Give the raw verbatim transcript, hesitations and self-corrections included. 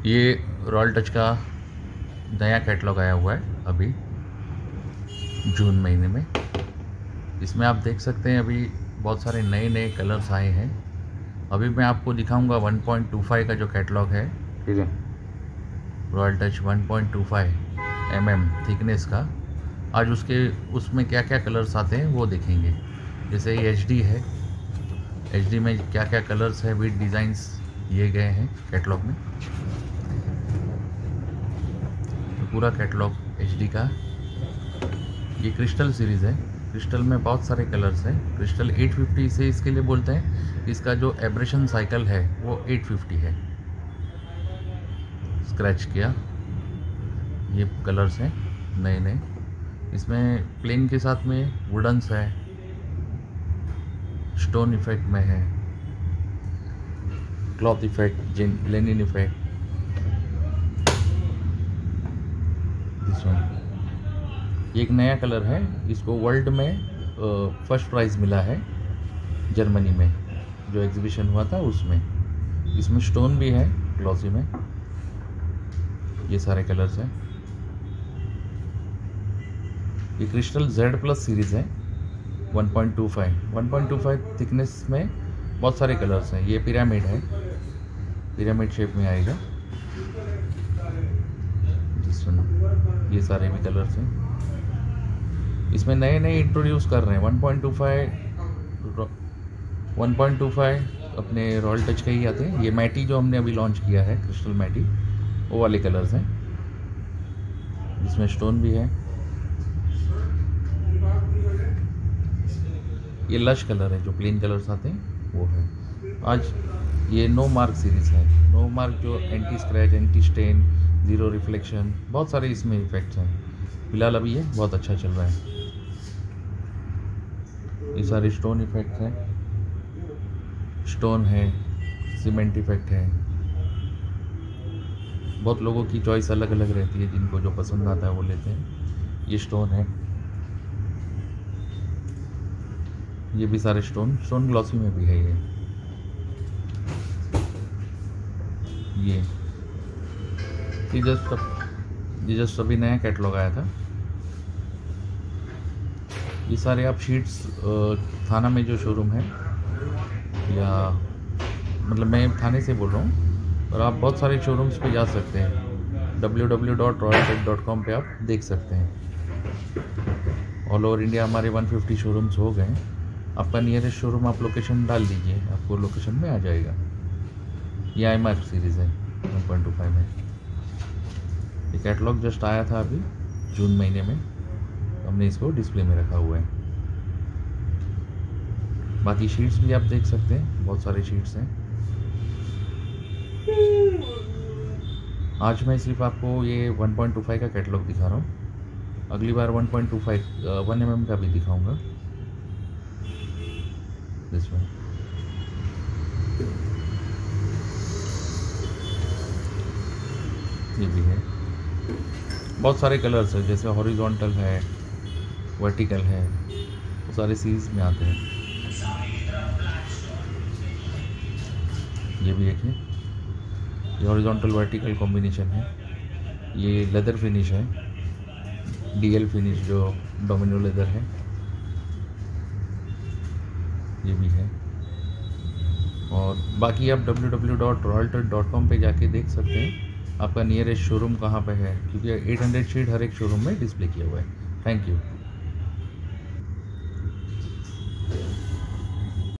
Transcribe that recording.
ये royal touch का नया कैटलॉग आया हुआ है अभी जून महीने में। इसमें आप देख सकते हैं अभी बहुत सारे नए नए कलर्स आए हैं। अभी मैं आपको दिखाऊंगा वन पॉइंट टू फाइव का जो कैटलॉग है, ठीक है, royal touch one point two five M M thickness का। आज उसके उसमें क्या क्या कलर्स आते हैं वो देखेंगे। जैसे ये एच डी है, एच डी में क्या क्या कलर्स है विद डिज़ाइंस दिए गए हैं कैटलॉग में। तो पूरा कैटलॉग एच डी का। ये क्रिस्टल सीरीज़ है, क्रिस्टल में बहुत सारे कलर्स हैं। क्रिस्टल एट फिफ्टी से इसके लिए बोलते हैं, इसका जो एब्रेशन साइकिल है वो एट फिफ्टी है। स्क्रैच किया, ये कलर्स हैं नए नए। इसमें प्लेन के साथ में वुडन्स है, स्टोन इफेक्ट में है, cloth effect, linen effect. This one ये एक नया कलर है, इसको वर्ल्ड में फर्स्ट प्राइज़ मिला है जर्मनी में, जो एग्जीबिशन हुआ था उसमें। इसमें स्टोन भी है ग्लॉसी में। ये सारे कलर्स हैं। ये क्रिस्टल जेड प्लस सीरीज़ है one point two five one point two five thickness में बहुत सारे कलर्स हैं। ये पिरामिड है, पिरामिड शेप में आएगा। जिस ये सारे भी कलर्स हैं। इसमें नए नए इंट्रोड्यूस कर रहे हैं। One point two five one point two five अपने रॉयल टच के ही आते हैं। ये मैटी जो हमने अभी लॉन्च किया है, क्रिस्टल मैटी, वो वाले कलर्स हैं। इसमें स्टोन भी है। ये लश कलर है, जो प्लेन कलर्स आते हैं वो है। आज ये नो मार्क सीरीज़ है। नो मार्क जो anti scratch, anti stain, zero reflection, बहुत सारे इसमें इफेक्ट्स हैं। फिलहाल अभी ये बहुत अच्छा चल रहा है। ये सारे स्टोन इफेक्ट्स हैं, स्टोन है, सीमेंट इफेक्ट है। बहुत लोगों की चॉइस अलग अलग रहती है, जिनको जो पसंद आता है वो लेते हैं। ये स्टोन है, ये भी सारे स्टोन स्टोन ग्लॉसी में भी है। ये ये ये जस्ट ये जस्ट अभी नया कैटलॉग आया था। ये सारे आप शीट्स थाना में जो शोरूम है, या मतलब मैं थाने से बोल रहा हूँ, और आप बहुत सारे शोरूम्स पे जा सकते हैं। W W W dot royal tech dot com पे आप देख सकते हैं। ऑल ओवर इंडिया हमारे वन फिफ्टी शोरूम्स हो गए। आपका नियरेस्ट शोरूम आप लोकेशन डाल दीजिए, आपको लोकेशन में आ जाएगा। ये आई मार्क सीरीज़ है वन पॉइंट टू फाइव में। ये कैटलॉग जस्ट आया था अभी जून महीने में, हमने इसको डिस्प्ले में रखा हुआ है। बाकी शीट्स भी आप देख सकते हैं, बहुत सारे शीट्स हैं। आज मैं सिर्फ आपको ये वन पॉइंट टू फाइव का कैटलॉग दिखा रहा हूँ। अगली बार one point two five one M M का भी दिखाऊंगा। दिस वन ये भी है। बहुत सारे कलर्स है, जैसे हॉरिजॉन्टल है, वर्टिकल है, वो सारे सीरीज में आते हैं। ये भी देखिए, ये हॉरिजॉन्टल वर्टिकल कॉम्बिनेशन है। ये लेदर फिनिश है, डीएल फिनिश जो डोमिनो लेदर है, ये भी है। और बाकी आप W W W dot royal tech dot com पे जाके देख सकते हैं आपका नियरेस्ट शोरूम कहाँ पे है, क्योंकि एट हंड्रेड शीट हर एक शोरूम में डिस्प्ले किया हुआ है। Thank you.